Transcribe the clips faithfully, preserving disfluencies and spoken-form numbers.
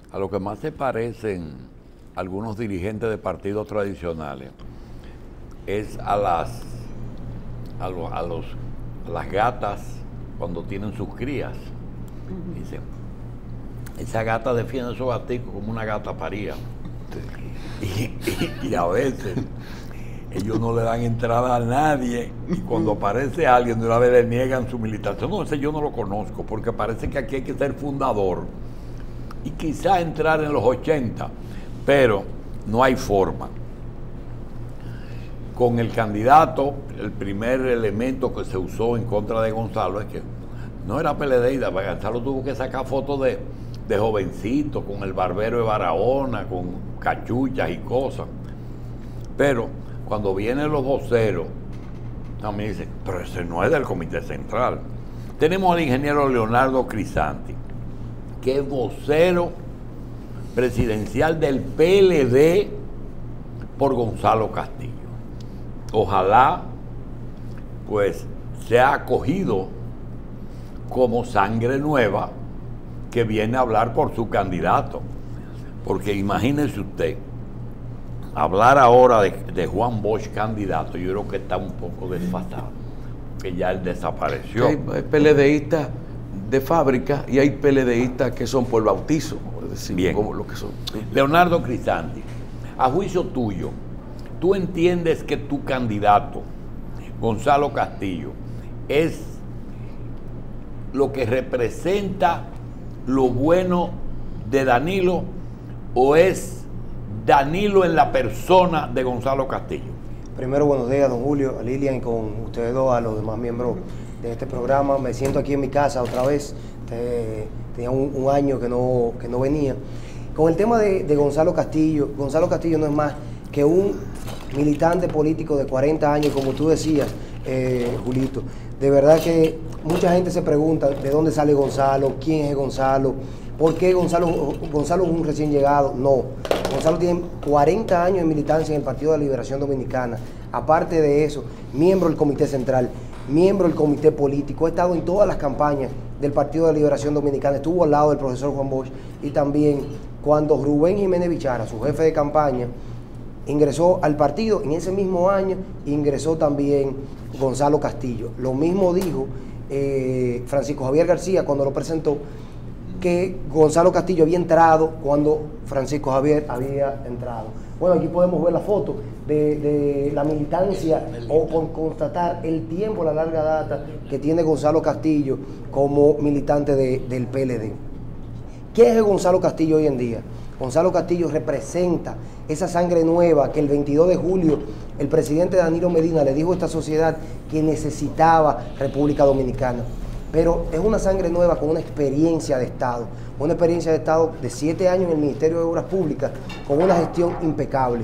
A lo que más se parecen algunos dirigentes de partidos tradicionales es a las a, lo, a los a las gatas cuando tienen sus crías. Uh-huh. Dicen, esa gata defiende a esos gaticos como una gata paría. Y, y, y a veces ellos no le dan entrada a nadie y cuando aparece alguien de una vez le niegan su militancia. No, ese yo no lo conozco porque parece que aquí hay que ser fundador y quizá entrar en los ochenta, pero no hay forma. Con el candidato, el primer elemento que se usó en contra de Gonzalo es que no era peledeísta, Gonzalo tuvo que sacar fotos de, de jovencito, con el barbero de Barahona, con cachuchas y cosas. Pero cuando vienen los voceros, también dicen, pero ese no es del Comité Central. Tenemos al ingeniero Leonardo Crisanti, que es vocero presidencial del P L D por Gonzalo Castillo. Ojalá, pues, sea acogido como sangre nueva que viene a hablar por su candidato. Porque imagínese usted, hablar ahora de, de Juan Bosch candidato, yo creo que está un poco desfasado, que ya él desapareció. Hay PLDistas de fábrica y hay PLDistas que son por bautizo, es decir, bien, como lo que son. Leonardo Crisanti, a juicio tuyo, ¿tú entiendes que tu candidato, Gonzalo Castillo, es lo que representa lo bueno de Danilo o es Danilo en la persona de Gonzalo Castillo? Primero, buenos días, don Julio, a Lilian y con ustedes dos, a los demás miembros de este programa. Me siento aquí en mi casa otra vez. Te, tenía un, un año que no, que no venía. Con el tema de, de Gonzalo Castillo, Gonzalo Castillo no es más que un militante político de cuarenta años, como tú decías, eh, Julito. De verdad que mucha gente se pregunta de dónde sale Gonzalo, quién es Gonzalo, por qué Gonzalo, Gonzalo es un recién llegado. No, Gonzalo tiene cuarenta años de militancia en el Partido de la Liberación Dominicana. Aparte de eso, miembro del Comité Central, miembro del Comité Político, ha estado en todas las campañas del Partido de la Liberación Dominicana, estuvo al lado del profesor Juan Bosch y también cuando Rubén Jiménez Bichara, su jefe de campaña, ingresó al partido, en ese mismo año ingresó también Gonzalo Castillo. Lo mismo dijo eh, Francisco Javier García cuando lo presentó, que Gonzalo Castillo había entrado cuando Francisco Javier había entrado. Bueno, aquí podemos ver la foto de, de la militancia o por constatar el tiempo, la larga data que tiene Gonzalo Castillo como militante de, del P L D. ¿Qué es Gonzalo Castillo hoy en día? Gonzalo Castillo representa esa sangre nueva que el veintidós de julio el presidente Danilo Medina le dijo a esta sociedad que necesitaba República Dominicana. Pero es una sangre nueva con una experiencia de Estado, una experiencia de Estado de siete años en el Ministerio de Obras Públicas, con una gestión impecable.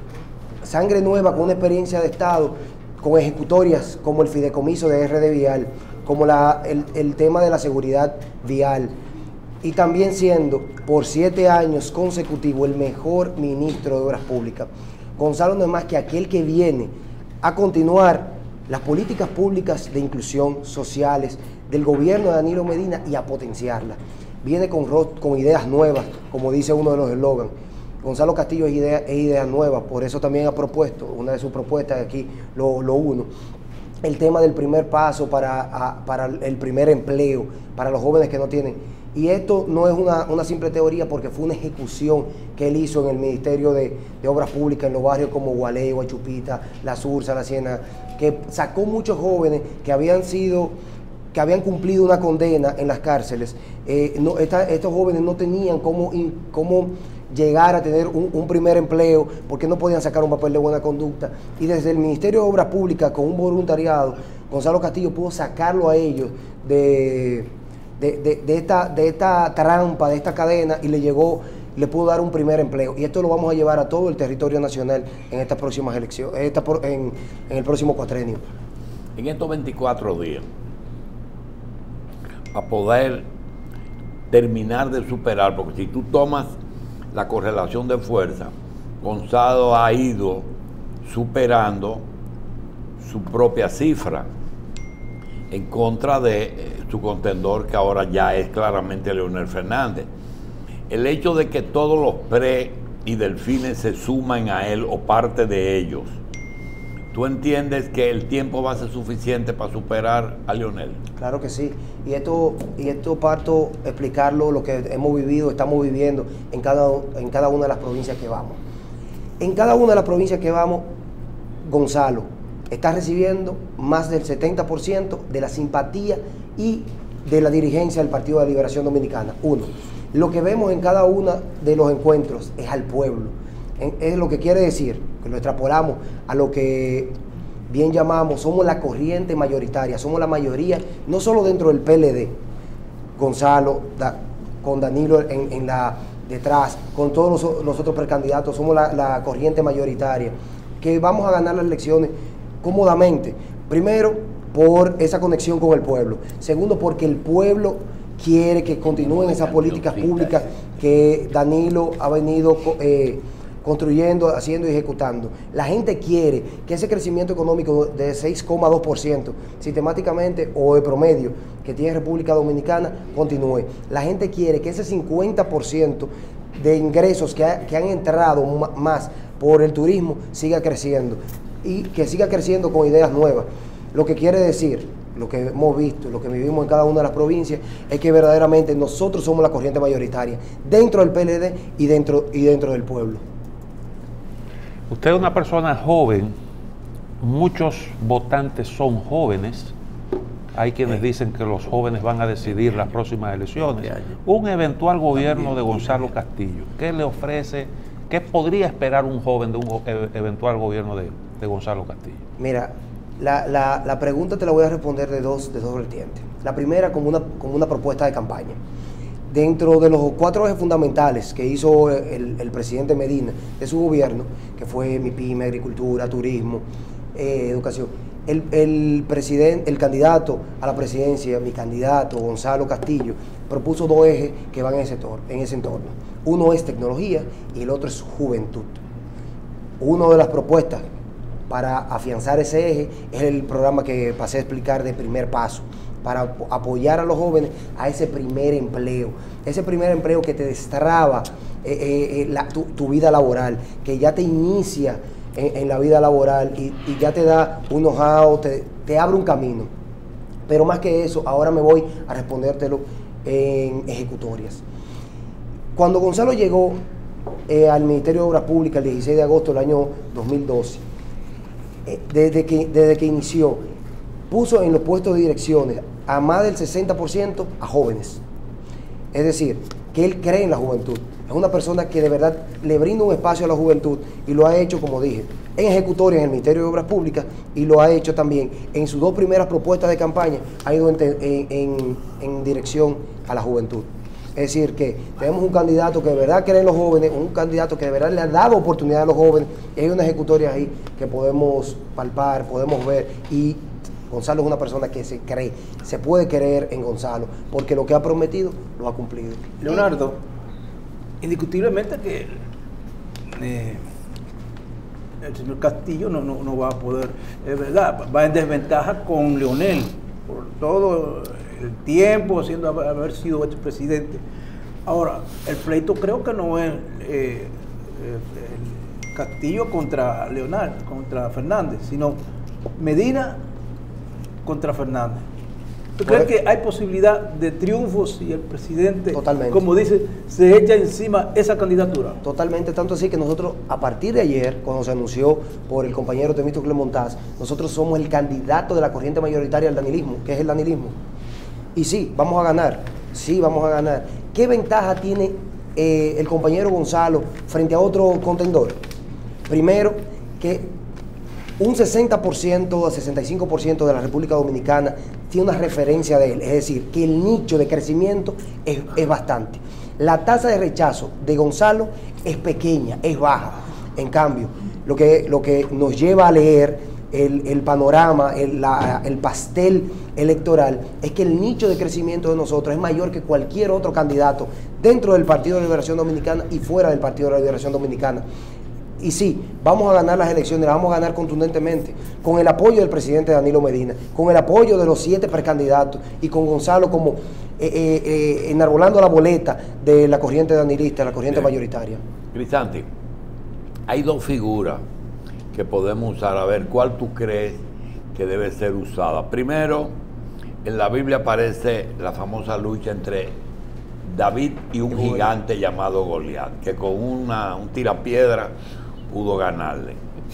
Sangre nueva con una experiencia de Estado, con ejecutorias como el fideicomiso de R D Vial, como la, el, el tema de la seguridad vial, y también siendo por siete años consecutivos el mejor ministro de Obras Públicas. Gonzalo no es más que aquel que viene a continuar las políticas públicas de inclusión sociales del gobierno de Danilo Medina y a potenciarlas. Viene con, con ideas nuevas, como dice uno de los eslogans. Gonzalo Castillo es idea, es idea nueva, por eso también ha propuesto, una de sus propuestas aquí lo, lo uno, el tema del primer paso para, a, para el primer empleo, para los jóvenes que no tienen. Y esto no es una, una simple teoría porque fue una ejecución que él hizo en el Ministerio de, de Obras Públicas en los barrios como Gualey, Guachupita, La Sursa, La Siena, que sacó muchos jóvenes que habían sido, que habían cumplido una condena en las cárceles. Eh, no, esta, estos jóvenes no tenían cómo, in, cómo llegar a tener un, un primer empleo porque no podían sacar un papel de buena conducta. Y desde el Ministerio de Obras Públicas, con un voluntariado, Gonzalo Castillo pudo sacarlo a ellos de... De, de, de, esta, de esta trampa, de esta cadena, y le llegó, le pudo dar un primer empleo. Y esto lo vamos a llevar a todo el territorio nacional en estas próximas elecciones, esta, en, en el próximo cuatrenio. En estos veinticuatro días, a poder terminar de superar, porque si tú tomas la correlación de fuerza, Gonzalo ha ido superando su propia cifra en contra de eh, su contendor, que ahora ya es claramente Leonel Fernández. el hecho de que todos los pre y delfines se suman a él o parte de ellos, ¿tú entiendes que el tiempo va a ser suficiente para superar a Leonel? Claro que sí. Y esto, y esto parto explicarlo, lo que hemos vivido, estamos viviendo en cada, en cada una de las provincias que vamos. En cada una de las provincias que vamos, Gonzalo está recibiendo más del setenta por ciento de la simpatía y de la dirigencia del Partido de la Liberación Dominicana. Uno, lo que vemos en cada uno de los encuentros es al pueblo. Es lo que quiere decir, que lo extrapolamos a lo que bien llamamos, somos la corriente mayoritaria, somos la mayoría, no solo dentro del P L D, Gonzalo, da, con Danilo en, en la detrás, con todos los, los otros precandidatos, somos la, la corriente mayoritaria, que vamos a ganar las elecciones cómodamente. Primero, por esa conexión con el pueblo. Segundo, porque el pueblo quiere que continúen esas políticas públicas que Danilo ha venido eh, construyendo, haciendo y ejecutando. La gente quiere que ese crecimiento económico de seis coma dos por ciento sistemáticamente o de promedio que tiene República Dominicana continúe. La gente quiere que ese cincuenta por ciento de ingresos que, ha, que han entrado más por el turismo siga creciendo y que siga creciendo con ideas nuevas. Lo que quiere decir, lo que hemos visto, lo que vivimos en cada una de las provincias, es que verdaderamente nosotros somos la corriente mayoritaria dentro del P L D y dentro, y dentro del pueblo. Usted es una persona joven, muchos votantes son jóvenes, hay quienes dicen que los jóvenes van a decidir las próximas elecciones. Un eventual gobierno de Gonzalo Castillo, ¿qué le ofrece, qué podría esperar un joven de un eventual gobierno de, de Gonzalo Castillo? Mira, la, la, la pregunta te la voy a responder de dos, de dos vertientes. La primera, como una, como una propuesta de campaña. Dentro de los cuatro ejes fundamentales que hizo el, el presidente Medina de su gobierno, que fue MIPYME, agricultura, turismo, eh, educación, el, el, presidente, el candidato a la presidencia, mi candidato, Gonzalo Castillo, propuso dos ejes que van en ese, tor en ese entorno. Uno es tecnología y el otro es juventud. Una de las propuestas para afianzar ese eje es el programa que pasé a explicar de Primer Paso, para apoyar a los jóvenes a ese primer empleo, ese primer empleo que te destraba eh, eh, la, tu, tu vida laboral, que ya te inicia en, en la vida laboral y, y ya te da un know-how, te, te abre un camino. Pero más que eso, ahora me voy a respondértelo en ejecutorias. Cuando Gonzalo llegó eh, al Ministerio de Obras Públicas el dieciséis de agosto del año dos mil doce, eh, desde, que, desde que inició, puso en los puestos de direcciones a más del sesenta por ciento a jóvenes. Es decir, que él cree en la juventud. Es una persona que de verdad le brinda un espacio a la juventud y lo ha hecho, como dije, en ejecutorias en el Ministerio de Obras Públicas y lo ha hecho también en sus dos primeras propuestas de campaña, ha ido en, en, en, en dirección a la juventud. Es decir, que tenemos un candidato que de verdad cree en los jóvenes, un candidato que de verdad le ha dado oportunidad a los jóvenes, y hay una ejecutoria ahí que podemos palpar, podemos ver, y Gonzalo es una persona que se cree, se puede creer en Gonzalo, porque lo que ha prometido lo ha cumplido. Leonardo, indiscutiblemente que eh, el señor Castillo no, no, no va a poder, es verdad, va en desventaja con Leonel, por todo el tiempo, siendo haber sido expresidente. Ahora, el pleito creo que no es eh, el Castillo contra Leonel, contra Fernández, sino Medina contra Fernández. ¿Tú crees que hay posibilidad de triunfo si el presidente, totalmente, como dice, se echa encima esa candidatura? Totalmente, tanto así que nosotros, a partir de ayer, cuando se anunció por el compañero Temístocles Montaz, nosotros somos el candidato de la corriente mayoritaria al danilismo, que es el danilismo. Y sí, vamos a ganar, sí, vamos a ganar. ¿Qué ventaja tiene eh, el compañero Gonzalo frente a otro contendor? Primero, que un sesenta por ciento a sesenta y cinco por ciento de la República Dominicana tiene una referencia de él, es decir, que el nicho de crecimiento es, es bastante. La tasa de rechazo de Gonzalo es pequeña, es baja. En cambio, lo que, lo que nos lleva a leer el, el panorama, el, la, el pastel electoral, es que el nicho de crecimiento de nosotros es mayor que cualquier otro candidato dentro del Partido de la Liberación Dominicana y fuera del Partido de la Liberación Dominicana. Y sí, vamos a ganar las elecciones, las vamos a ganar contundentemente, con el apoyo del presidente Danilo Medina, con el apoyo de los siete precandidatos y con Gonzalo como eh, eh, eh, enarbolando la boleta de la corriente danilista, la corriente Bien. mayoritaria. Crisanti, hay dos figuras que podemos usar, a ver cuál tú crees que debe ser usada. Primero, en la Biblia aparece la famosa lucha entre David y un gigante llamado Goliat, que con una, un tirapiedra pudo ganarle.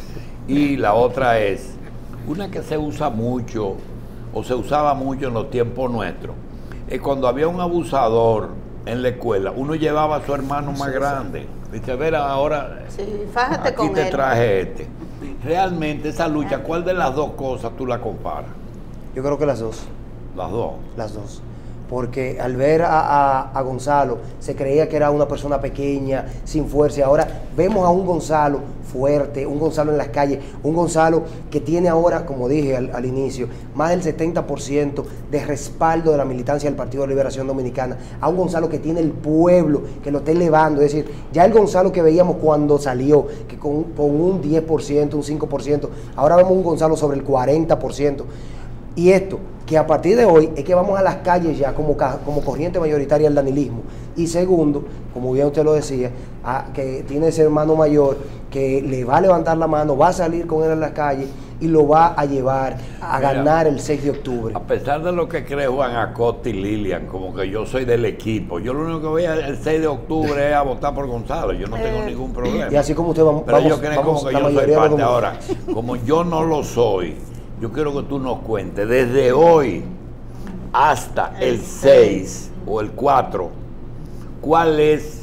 Y la otra es una que se usa mucho, o se usaba mucho en los tiempos nuestros, es cuando había un abusador en la escuela, uno llevaba a su hermano más grande. Dice, a ver, ahora Sí, fájate aquí con te él. traje este. Realmente esa lucha, ¿cuál de las dos cosas tú la comparas? Yo creo que las dos. Las dos. Las dos. Porque al ver a, a, a Gonzalo, se creía que era una persona pequeña, sin fuerza. Y ahora vemos a un Gonzalo fuerte, un Gonzalo en las calles, un Gonzalo que tiene ahora, como dije al, al inicio, más del setenta por ciento de respaldo de la militancia del Partido de Liberación Dominicana. A un Gonzalo que tiene el pueblo, que lo está elevando. Es decir, ya el Gonzalo que veíamos cuando salió, que con, con un diez por ciento, un cinco por ciento, ahora vemos un Gonzalo sobre el cuarenta por ciento. Y esto, que a partir de hoy es que vamos a las calles ya como, como corriente mayoritaria del danilismo. Y segundo, como bien usted lo decía, a, que tiene ese hermano mayor que le va a levantar la mano, va a salir con él a las calles y lo va a llevar a Mira, ganar el seis de octubre. A pesar de lo que cree Juan Acosta y Lilian, como que yo soy del equipo, yo lo único que voy a, el seis de octubre es a votar por Gonzalo, yo no tengo ningún problema. Y así como usted vamos, Pero vamos, ellos creen vamos como que la yo soy mayoría de los parte. Ahora, dominicanos. como yo no lo soy, yo quiero que tú nos cuentes desde hoy hasta el seis o el cuatro, cuál es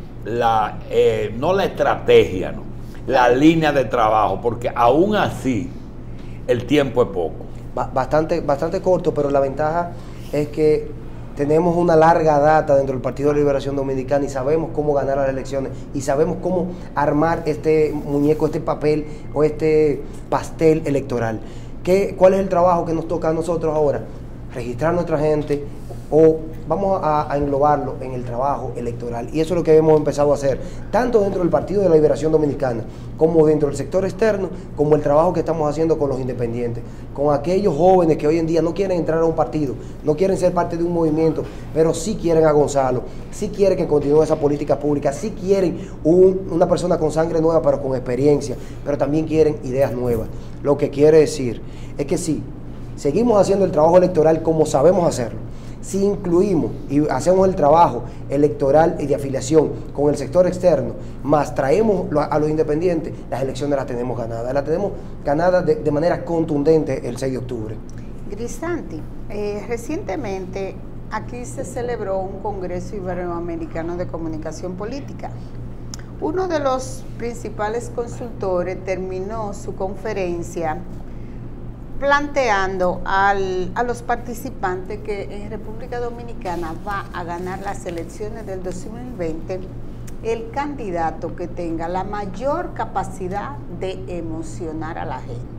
la, eh, no la estrategia, ¿no? La línea de trabajo, porque aún así el tiempo es poco. Ba- Bastante, bastante corto, pero la ventaja es que tenemos una larga data dentro del Partido de Liberación Dominicana y sabemos cómo ganar las elecciones y sabemos cómo armar este muñeco, este papel o este pastel electoral. ¿Qué, ¿Cuál es el trabajo que nos toca a nosotros ahora? Registrar a nuestra gente o vamos a, a englobarlo en el trabajo electoral. Y eso es lo que hemos empezado a hacer, tanto dentro del Partido de la Liberación Dominicana, como dentro del sector externo, como el trabajo que estamos haciendo con los independientes, con aquellos jóvenes que hoy en día no quieren entrar a un partido, no quieren ser parte de un movimiento, pero sí quieren a Gonzalo, sí quieren que continúe esa política pública, sí quieren un, una persona con sangre nueva, pero con experiencia, pero también quieren ideas nuevas. Lo que quiere decir es que sí, seguimos haciendo el trabajo electoral como sabemos hacerlo. Si incluimos y hacemos el trabajo electoral y de afiliación con el sector externo, más traemos a los independientes, las elecciones las tenemos ganadas. Las tenemos ganadas de, de manera contundente el seis de octubre. Crisanti, eh, recientemente aquí se celebró un Congreso Iberoamericano de Comunicación Política. Uno de los principales consultores terminó su conferencia planteando al, a los participantes que en República Dominicana va a ganar las elecciones del dos mil veinte el candidato que tenga la mayor capacidad de emocionar a la gente.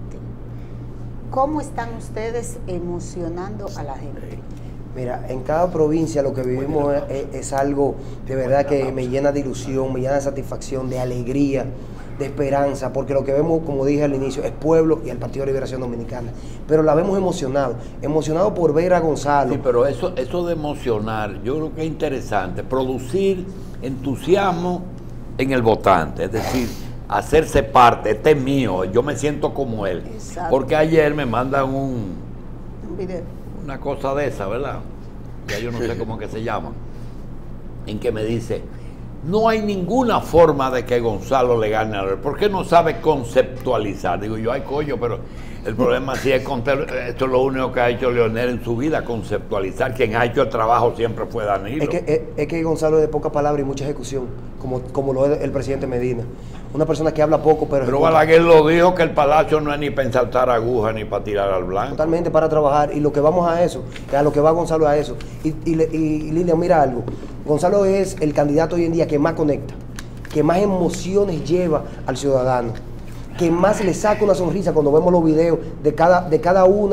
¿Cómo están ustedes emocionando a la gente? Mira, en cada provincia lo que vivimos es, es, es algo de verdad que me llena de ilusión, me llena de satisfacción, de alegría, de esperanza, porque lo que vemos, como dije al inicio, es pueblo y el Partido de Liberación Dominicana. Pero la vemos emocionado, emocionado por ver a Gonzalo. Sí, pero eso, eso de emocionar, yo creo que es interesante, producir entusiasmo en el votante, es decir, hacerse parte, este es mío, yo me siento como él. Exacto. Porque ayer me mandan un, Un video. una cosa de esa, ¿verdad? Ya yo no sé cómo que se llama, en que me dice, no hay ninguna forma de que Gonzalo le gane a Leonel, ¿por qué no sabe conceptualizar? Digo yo, ay coño, pero el problema sí es, esto es lo único que ha hecho Leonel en su vida, conceptualizar. Quien ha hecho el trabajo siempre fue Danilo. Es que, es, es que Gonzalo es de poca palabra y mucha ejecución, como, como lo es el presidente Medina. Una persona que habla poco, pero... Pero ejecuta. Balaguer lo dijo, que el palacio no es ni para ensartar agujas ni para tirar al blanco. Totalmente para trabajar, y lo que vamos a eso, que a lo que va Gonzalo a eso. Y, y, y, y Lilian, mira algo, Gonzalo es el candidato hoy en día que más conecta, que más emociones lleva al ciudadano, que más le saca una sonrisa cuando vemos los videos de cada, de cada una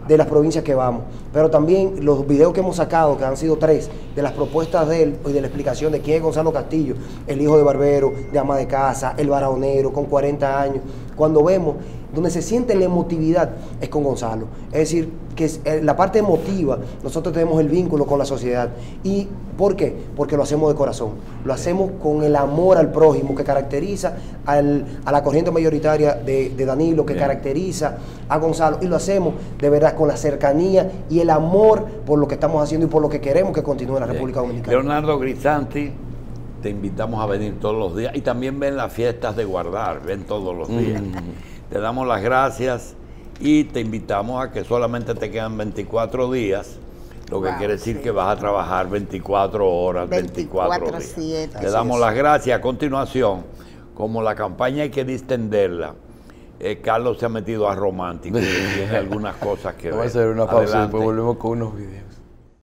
de las provincias que vamos. Pero también los videos que hemos sacado, que han sido tres, de las propuestas de él y de la explicación de quién es Gonzalo Castillo, el hijo de barbero, de ama de casa, el baraonero, con cuarenta años. Cuando vemos, donde se siente la emotividad es con Gonzalo. Es decir, que es, eh, la parte emotiva, nosotros tenemos el vínculo con la sociedad. ¿Y por qué? Porque lo hacemos de corazón. Lo hacemos con el amor al prójimo que caracteriza al, a la corriente mayoritaria de, de Danilo, que Bien. caracteriza a Gonzalo. Y lo hacemos de verdad con la cercanía y el amor por lo que estamos haciendo y por lo que queremos que continúe en la Bien. República Dominicana. Leonardo Grisanti, te invitamos a venir todos los días y también ven las fiestas de Guardar, ven todos los días. Mm. Te damos las gracias y te invitamos a que solamente te quedan veinticuatro días, lo que wow, quiere decir sí. que vas a trabajar veinticuatro horas, veinticuatro días. siete. Te damos las gracias. A continuación, como la campaña hay que distenderla, eh, Carlos se ha metido a romántico y tiene algunas cosas que Vamos ver. a hacer una pausa y después volvemos con unos videos.